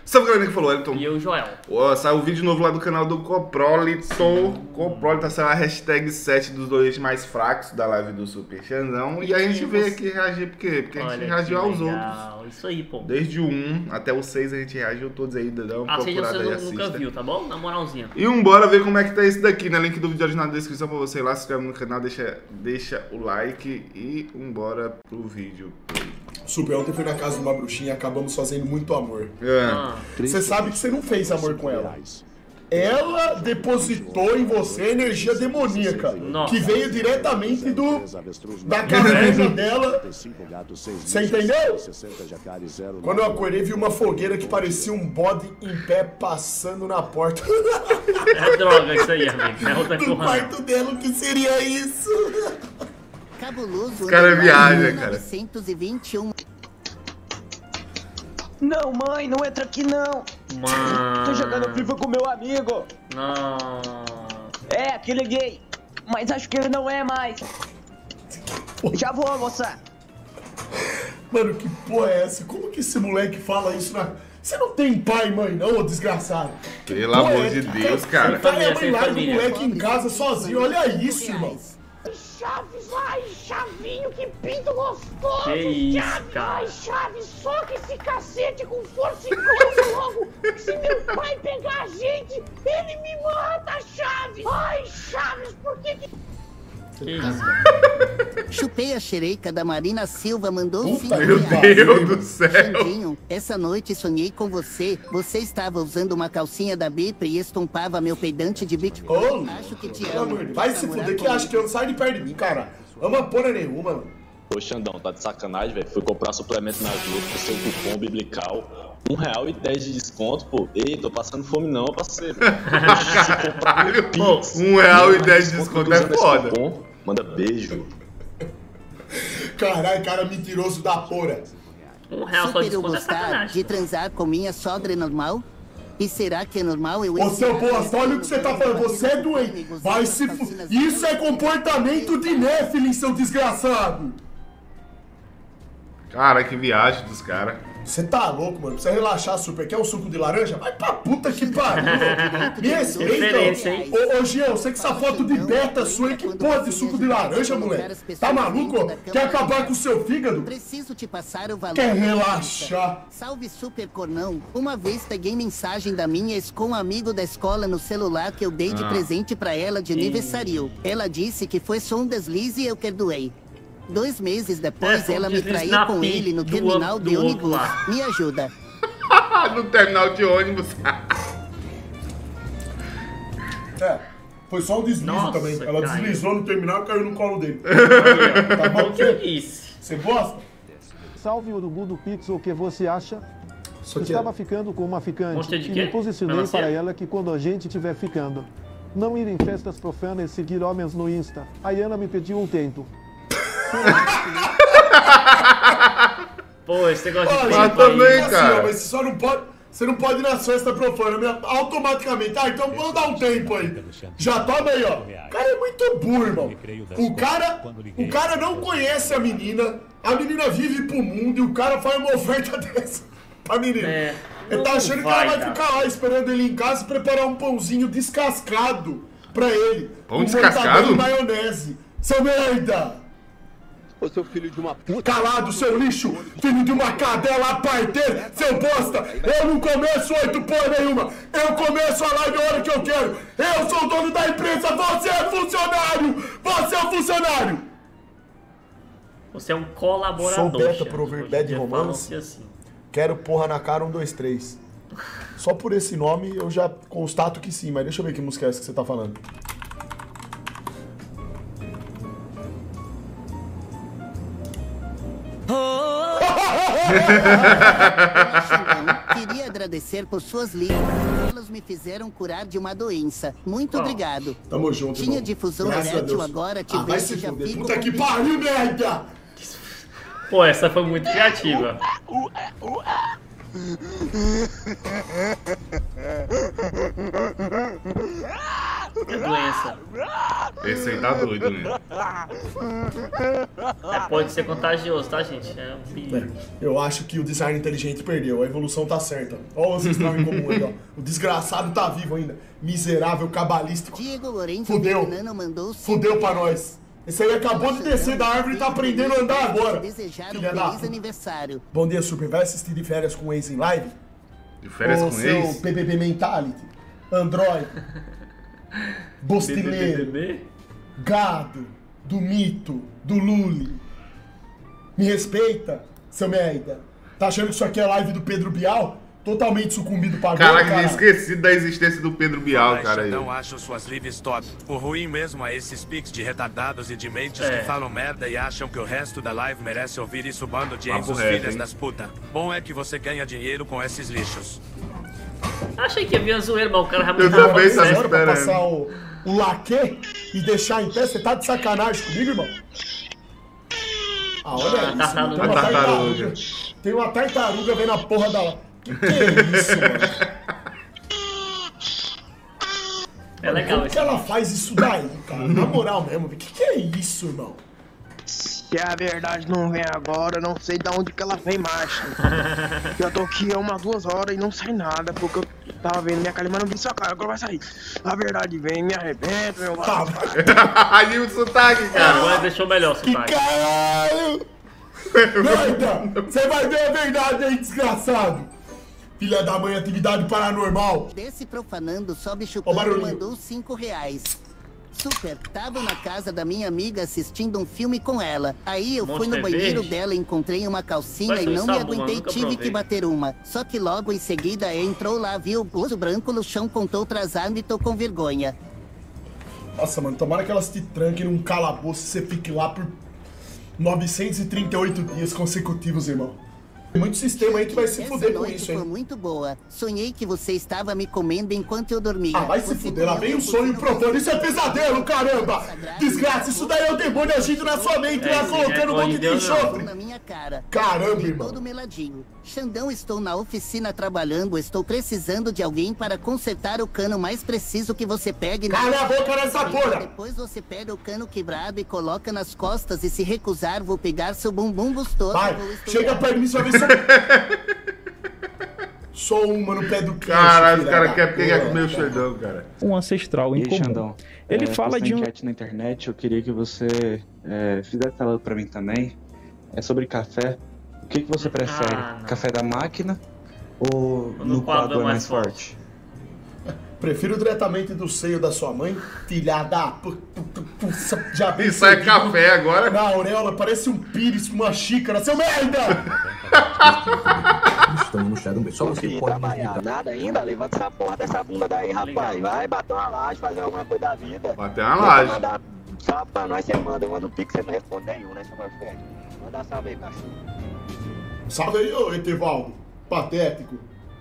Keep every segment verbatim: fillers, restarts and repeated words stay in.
Sabe o galera que falou, Elton? E eu, Joel. Ó, saiu um vídeo novo lá do canal do Coprolito. Coprolito, saiu a hashtag sete dos dois mais fracos da live do Super Xandão. E a gente veio aqui reagir, por quê? Porque a gente Olha reagiu aos legal. outros. Isso aí, pô. Desde o um até o seis a gente reagiu todos aí, dá uma Assiste se procurada aí, você nunca assista. viu, tá bom? Na moralzinha. E um bora ver como é que tá esse daqui, né? Link do vídeo na descrição pra você ir lá, se inscreve no canal, deixa, deixa o like e um bora pro vídeo. Super, ontem fui na casa de uma bruxinha e acabamos fazendo muito amor. É. Você sabe que você não fez amor com ela. Ela depositou em você energia demoníaca, Nossa. que veio diretamente do da caverna dela. Você entendeu? Quando eu acordei, vi uma fogueira que parecia um bode em pé passando na porta. É droga isso aí, amigo. Não é outra Do coisa. quarto dela, o que seria isso? Cabuloso. Os caras viajam, cara. novecentos e vinte e um. Não, mãe, não entra aqui não. Mano. Tô jogando FIFA com meu amigo. Não. É, aquele gay. Mas acho que ele não é mais. Já vou, moça. Mano, que porra é essa? Como que esse moleque fala isso na... Você não tem pai e mãe não, ô desgraçado? Pelo amor de Deus, cara. O pai e a Sem mãe larga o família. moleque em casa sozinho, olha isso, irmão. Chaves, ai, Chavinho, que pinto gostoso! Que isso, Chaves, cara. ai, Chaves, soca esse cacete com força e close logo! Que se meu pai pegar a gente, ele me mata, Chaves! Ai, Chaves, por que que... Que isso? Chupei a xereca da Marina Silva, mandou Puta cinco Meu reais. Deus do céu. Xandinho, essa noite sonhei com você. Você estava usando uma calcinha da Bip e estompava meu peidante de Bitcoin. Ô, Acho que te pelo amo. amor de Deus, vai se fuder que acha que eu não saio de perto de mim, cara. Ama porra nenhuma, mano. Ô Xandão, tá de sacanagem, velho. Fui comprar suplemento na Ju com seu cupom biblical. Um real e dez de desconto, pô. Ei, tô passando fome não, parceiro. Caralho, pô. Um real e dez de desconto é foda. Cupom, manda beijo. Caralho, cara mentiroso da porra. Um real só de Super eu desconto é gostar sacanagem. de transar com minha sogra é normal? E será que é normal eu... Ô, seu bosta, olha o que você tá falando. Você é doente. Vai se fu... Isso é comportamento de Nephilim, seu desgraçado. Cara, que viagem dos caras. Você tá louco, mano. Precisa relaxar, Super. Quer um suco de laranja? Vai pra puta que pariu. Me Referência, hein? respeita. Ô, ô, Jean, você que essa foto de beta sua aí, que porra de suco de laranja, moleque? Tá maluco? Quer acabar com o seu fígado? Preciso te passar o valor. Quer da relaxar? Salve Super Cornão. Uma vez peguei mensagem da minha ex com um amigo da escola no celular que eu dei de Ah. presente pra ela de aniversário. Ela disse que foi só um deslize e eu perdoei. Dois meses depois, É, ela um me deslize traiu na com pi- ele no do terminal outro- de do outro ônibus. lá. Me ajuda. No terminal de ônibus. É. Foi só um deslize Nossa, também. Ela caiu. deslizou no terminal e caiu no colo dele. Tá bom bom que eu disse. Você gosta? Salve Urubu do Pix, o que você acha? Isso aqui Estava é... ficando com uma ficante Gostei de e quê? me posicionei Melancia? para ela que quando a gente estiver ficando, não ir em festas profanas e seguir homens no Insta. A Ana me pediu um tento. Pô, esse negócio de Olha, Mas tempo aí. também, assim, cara. ó, mas você só não pode... Você não pode ir nas festas profanas né? automaticamente. Ah, então vamos dar um tempo aí. Já toma aí, ó. O cara é muito burro, irmão. O cara, o cara não conhece a menina. A menina vive pro mundo e o cara faz uma oferta dessa pra menina. É, Ele tá não achando que vai ela vai dar. ficar lá esperando ele em casa e preparar um pãozinho descascado pra ele. Pão com descascado? mortadela e maionese. Seu merda! Ô, seu filho de uma puta. Calado, seu lixo! Filho de uma cadela parteira! Seu bosta! Eu não começo oito porra nenhuma! Eu começo a live a hora que eu quero! Eu sou o dono da empresa! Você é funcionário! Você é um funcionário! Você é um colaborador. Sou beta Xande. pro ouvir Hoje em bad dia romance. falam-se assim. Quero porra na cara um, dois, três. Só por esse nome eu já constato que sim, mas deixa eu ver que música é essa que você tá falando. Queria agradecer por suas livros. Elas me fizeram curar de uma doença. Muito Oh. obrigado. Tamo junto, Tinha irmão. difusão Graças a erétil Deus. agora, te Ah, vai vejo se já fuder. fico Puta com que bicho. pariu, merda! Pô, essa foi muito criativa. É doença. Esse aí tá doido, né? É, pode ser contagioso, tá, gente? É um perigo. É, eu acho que o design inteligente perdeu, a evolução tá certa. Olha o ancestral em comum aí, ó. O desgraçado tá vivo ainda. Miserável, cabalístico. Diego Lourenço Fudeu. Fernando mandou Fudeu pra nós. Esse aí acabou de descer da árvore e tá aprendendo a andar agora. Desejar um Filha da feliz puta. aniversário. Bom dia, Super. Vai assistir de férias com o ex em live? De férias Ô, com seu ex? P B B Mentality, Android, Bostileiro, B B B? Gado, do Mito, do Luli. Me respeita, seu merda. Tá achando que isso aqui é live do Pedro Bial? Totalmente sucumbido pra gol, Caraca, tinha cara. esquecido da existência do Pedro Bial, cara. Aí. Não acho suas lives top. O ruim mesmo é esses pics de retardados e de mentes É. que falam merda e acham que o resto da live merece ouvir isso, bando de Papo enzos reto, filhas hein? das puta. Bom é que você ganha dinheiro com esses lixos. Achei que havia zoeira, mas o cara realmente Eu tava também falando tava sério. Pra esperando. passar o, o laque e deixar em pé, você tá de sacanagem comigo, irmão? Ah, olha Ah, isso, tartaruga. tem uma A tartaruga. tartaruga. Tem uma tartaruga vendo a porra da... Que que é isso, mano? É legal Como isso. que ela faz isso daí, cara? Na moral mesmo, que que é isso, irmão? Se a verdade não vem agora, não sei de onde que ela vem mais. Eu tô aqui há umas duas horas e não sai nada, porque eu tava vendo minha cara, mas não vi sua cara, agora vai sair. A verdade vem, me arrebenta, meu Tá, mano. Aí o sotaque, cara. Agora deixou melhor o que sotaque. caralho! Doida! Você vai ver a verdade aí, desgraçado! Filha da mãe, atividade paranormal! Desse profanando, sobe Ó, chupando barulhinho. mandou cinco reais. Super, tava na casa da minha amiga assistindo um filme com ela. Aí eu fui no Monster banheiro Verde? dela, encontrei uma calcinha Vai e ser não me sabor, aguentei, nunca tive provei. que bater uma. Só que logo em seguida entrou lá, viu o gozo branco no chão, contou atrasado e tô com vergonha. Nossa, mano, tomara que elas te tranquem num calabouço e você fique lá por novecentos e trinta e oito dias consecutivos, irmão. Tem muito sistema aí que vai se Essa fuder com noite isso, foi hein? muito boa. Sonhei que você estava me comendo enquanto eu dormia. Ah, vai se Você fuder, lá comeu vem o meu sonho focinho profano. Isso é pesadelo, caramba! Desgraça, isso daí é o demônio agindo na sua mente, É, lá sim, colocando um é monte de Deus não. enxofre. na minha cara. Caramba, Fiquei irmão. todo meladinho. Xandão, estou na oficina trabalhando. Estou precisando de alguém para consertar o cano mais preciso que você pegue. na- Cala a boca nessa porra! Depois você pega o cano quebrado e coloca nas costas. E se recusar, vou pegar seu bumbum gostoso. Vai, vou estourar. chega perto de mim, só ver só... Só uma no pé do queixo, Caralho, os filha caras da querem pegar porra. com o meu Xandão, cara. Um ancestral E em aí, comum. Xandão? Ele é, fala fiz de uma um... enquete na internet, eu queria que você é, fizesse ela pra mim também. É sobre café. O que, que você prefere? Ah, não. Café da máquina ou No no coador coador mais mais forte? Prefiro diretamente do seio da sua mãe, filha da pu- pu- pu- pu- já vi Isso é isso café agora? na auréola, parece um pires com uma xícara, seu merda! Estamos no Shadow, só você pode Trabalhar nada ainda? Levanta essa porra dessa bunda daí, rapaz. Vai bater uma laje, fazer alguma coisa da vida. Bater uma laje. Manda salve pra nós, você manda. Eu mando o pix, você não responde nenhum, né, seu Marfete? Manda salve aí, cachorro. Salve aí, ô Etevaldo, patético.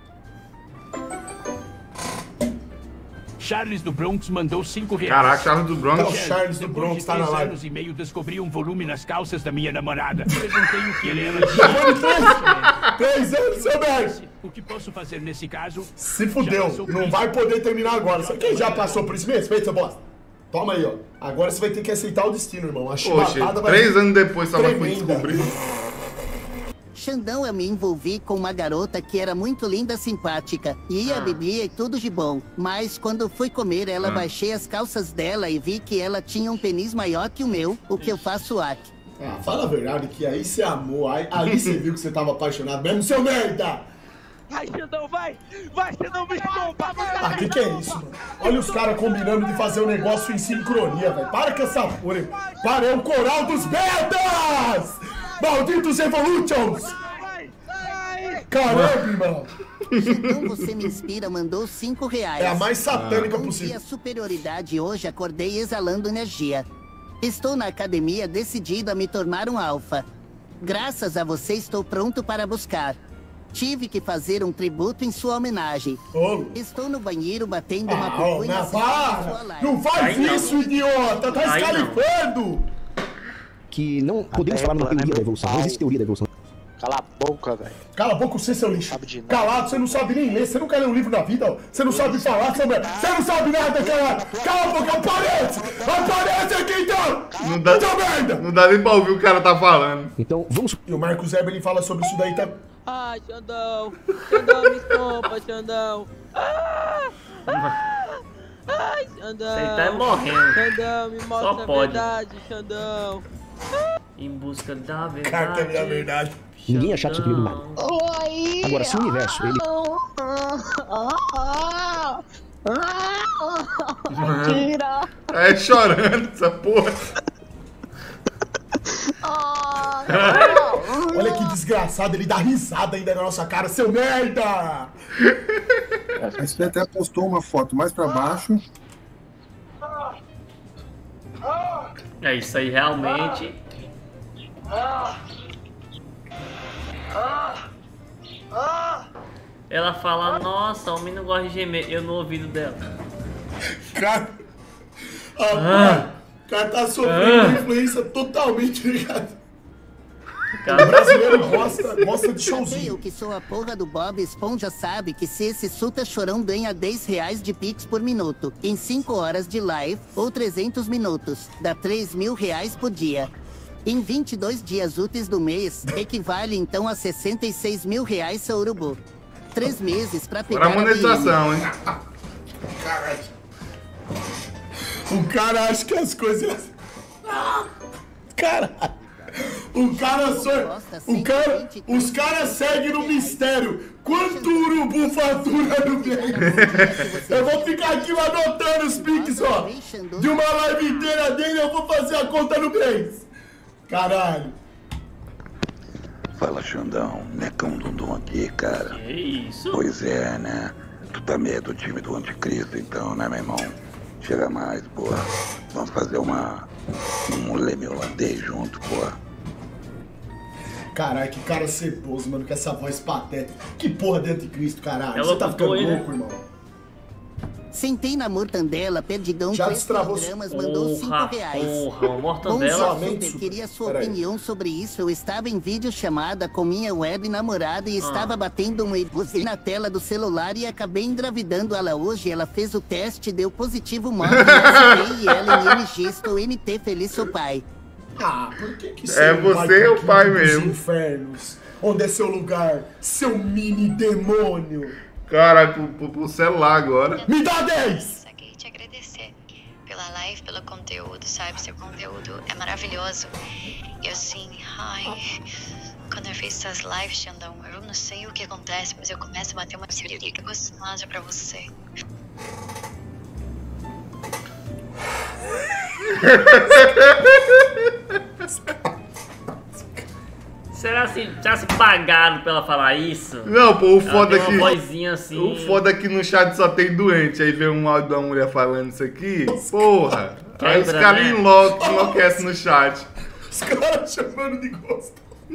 Charles do Bronx mandou cinco reais. Caraca, Charles do Bronx. Tá, o Charles do Depois Bronx de tá na três live. anos e meio, descobri um volume nas calças da minha namorada. Perguntei o que ela Foi de três, três anos, seu merda! O que posso fazer nesse caso? Se fudeu, não vai poder terminar agora. Sabe quem já passou por isso mesmo? Respeita, seu bosta. Toma aí, ó. Agora você vai ter que aceitar o destino, irmão. A Poxa, chibatada vai três anos depois só vai tremenda. descobrir. Xandão, eu me envolvi com uma garota que era muito linda, simpática. Ia, Ah. bebia e tudo de bom. Mas quando fui comer ela, Ah. baixei as calças dela e vi que ela tinha um pênis maior que o meu, o que eu faço aqui. Ah, fala a verdade que aí você amou, aí, ali você viu que você tava apaixonado mesmo, seu merda! Vai, Xandão, vai! Vai, Xandão, bicho bom, Ah, que que é isso, mano? Olha os caras combinando de fazer o negócio em sincronia, velho. Para com essa porra. Para, é o coral dos merdas! Malditos Evolutions! Caramba, irmão! Xandão, você me inspira, mandou cinco reais. É a mais satânica Bom possível. dia, superioridade. Hoje acordei exalando energia. Estou na academia decidido a me tornar um alfa. Graças a você estou pronto para buscar. Tive que fazer um tributo em sua homenagem. Ô. Estou no banheiro batendo uma Ah, ô, pupunha não, assistindo sua para! live. Não faz Aí não. isso, idiota! Tá Aí não. escalifando! que não podemos falar numa teoria da evolução, não existe teoria da evolução. Cala a boca, velho. Cala a boca você, seu lixo. Calado, você não sabe nem ler, você não quer ler um livro na vida, ó. Você não sabe falar, seu merda. Você não sabe nada, cara. Cala a boca, aparece! Aparece aqui, então! Não dá, merda! Não dá nem pra ouvir o que o cara tá falando. Então, vamos... E o Marcos Eberlin fala sobre isso daí, tá... Ai, Xandão. Xandão, me estompa, Xandão. Ah! Ah! Ai, Xandão. Você tá morrendo. Xandão, me mostra Só a pode. verdade, Xandão. Em busca da verdade. Carta da verdade. Ninguém é chato seu querido Mario. Oi! Agora, se o universo, ele... Tira! É chorando essa porra. Olha que desgraçado, ele dá risada ainda na nossa cara, seu merda! Mas você até postou uma foto mais pra baixo. É isso aí, realmente. Ela fala, nossa, o menino gosta de gemer. Eu no ouvido dela. Cara, Ah. o cara tá sofrendo Ah. uma influência totalmente ligada. Cara, O brasileiro gosta, gosta de Sabe showzinho. o que sou a porra do Bob Esponja sabe que se esse Suta Chorão ganha dez reais de Pix por minuto, em cinco horas de live, ou trezentos minutos, dá três mil reais por dia. Em vinte e dois dias úteis do mês, equivale então a sessenta e seis mil reais, seu urubu. Três meses pra pegar Para a monetização, a hein? Caralho. O cara acha que as coisas... Caralho. O cara só... O cara... Os caras seguem no mistério. Quanto o urubu fatura no mês? Eu vou ficar aqui anotando os piques, ó. De uma live inteira dele, eu vou fazer a conta no mês. Caralho. Fala, Xandão. Necão Dundum aqui, cara. Que isso? Pois é, né? Tu também é do time do anticristo, então, né, meu irmão? Chega mais, porra. Vamos fazer uma... um leme holandês junto, porra. Caralho, que cara ceboso, mano, com essa voz patética. Que porra de anticristo, caralho. É Você tá ficando locutor, né? louco, irmão. Sentei na mortandela, perdigão, Já três destravou- programas, mandou cinco Porra, reais. porra, uma Bom, mortandela. Super, queria sua Peraí. opinião sobre isso. Eu estava em videochamada com minha web namorada e estava batendo um e na tela do celular e acabei engravidando ela hoje. Ela fez o teste, deu positivo, morte, e ela em M G, estou M T, feliz sou pai. Ah, por que que É não você vai o pro pai quinto dos mesmo. infernos? Onde é seu lugar, seu mini demônio? Caralho, pro, pro, pro celular agora. Me dá dez! Queria te agradecer pela live, pelo conteúdo, sabe? Seu conteúdo é maravilhoso. E assim, ai, quando eu fiz essas lives, Xandão, eu não sei o que acontece, mas eu começo a bater uma siririca gostosa pra você. Será se já se pagaram pra ela falar isso? Não, pô, o Ela foda tem é que... uma vozinha assim. O foda é que no chat só tem doente. Aí vem um áudio da mulher falando isso aqui. Porra. Aí os Quebra, caras né? enlouquecem enlouquecem no chat. Os caras chamando de gosto.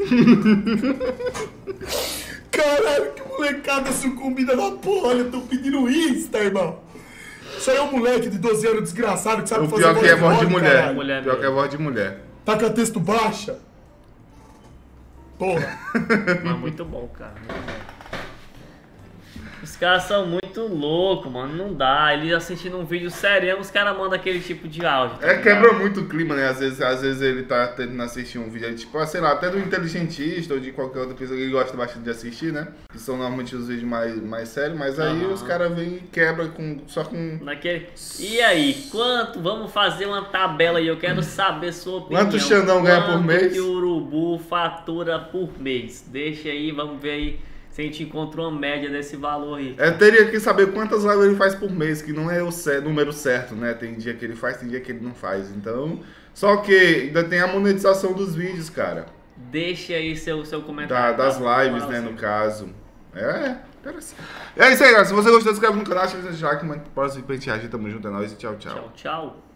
Caralho, que molecada sucumbida da porra. Olha, eu tô pedindo Insta, irmão. Isso aí é um moleque de doze anos desgraçado que sabe O fazer pior que é voz de homem, mulher. caralho. Mulher Pior que é mesmo. voz de mulher. Tá com a texto baixa. Porra. Mas muito bom, cara. Muito bom. Os caras são muito loucos, mano. Não dá. Eles assistindo um vídeo sério, os caras mandam aquele tipo de áudio. tá É, ligado? quebra muito o clima, né? Às vezes, às vezes ele tá tentando assistir um vídeo aí, tipo, ah, sei lá, até do inteligentista ou de qualquer outra pessoa que ele gosta bastante de assistir, né? Que são normalmente os vídeos mais, mais sérios, mas aí Aham. os caras vêm e quebram com, só com... Naquele... E aí, quanto? Vamos fazer uma tabela aí, eu quero saber sua opinião. Quanto o Xandão ganha por Quanto mês? que o urubu fatura por mês? Deixa aí, vamos ver aí se a gente encontrou uma média desse valor aí. Eu teria que saber quantas lives ele faz por mês, que não é o cer- número certo, né? Tem dia que ele faz, tem dia que ele não faz. Então, só que ainda tem a monetização dos vídeos, cara. Deixa aí seu, seu Da- comentário. das tá? lives, né, no caso. É, interessante. É isso aí, galera. Se você gostou, se inscreve no canal, deixa o like, mano. Próximo pra gente reagir. Tamo junto, é nóis e tchau, tchau. Tchau, tchau.